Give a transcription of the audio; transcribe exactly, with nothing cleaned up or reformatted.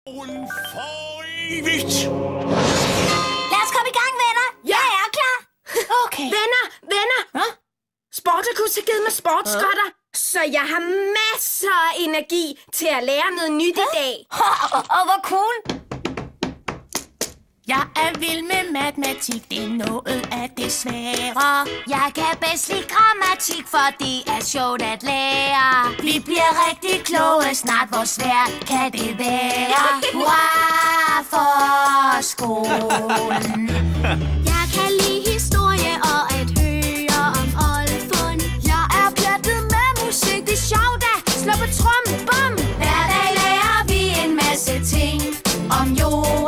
For evigt! Lad os komme i gang, venner. Ja. Jeg er klar. Okay. Venner, venner. Hå? Sportacus har givet mig sportsgodter, så jeg har masser af energi til at lære noget nyt i dag. Og hvor cool. Jeg er vild med matematik, det er noget af det svære. Jeg kan bedst lide grammatik, for det er sjovt at lære. Vi bliver rigtig kloge snart, hvor svært kan det være? Hurra for skolen. Jeg kan lide historie og at høre om oldfund. Jeg er plettet med musik, det er sjovt at slå på tromme, bum. Hver dag lærer vi en masse ting om jorden.